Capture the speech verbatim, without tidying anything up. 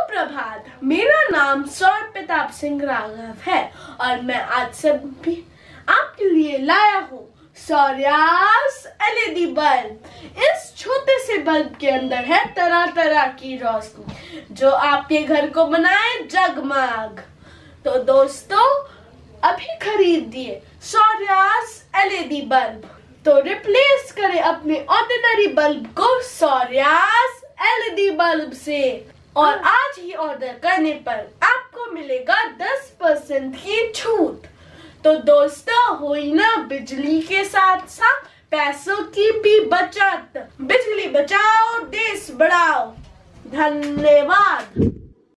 सुप्रभात, मेरा नाम सौर प्रताप सिंह राघव है और मैं आज सभी आपके लिए लाया हूँ सौर्यास एलईडी बल्ब। इस छोटे से बल्ब के अंदर है तरह तरह की रोशनी जो आपके घर को बनाए जगमग। तो दोस्तों, अभी खरीदिए सौर्यास एलईडी बल्ब। तो रिप्लेस करें अपने ऑर्डिनरी बल्ब को सौर्यास एलईडी बल्ब से और आज ही ऑर्डर करने पर आपको मिलेगा दस परसेंट की छूट। तो दोस्तों, हुई ना बिजली के साथ साथ पैसों की भी बचत। बिजली बचाओ, देश बढ़ाओ। धन्यवाद।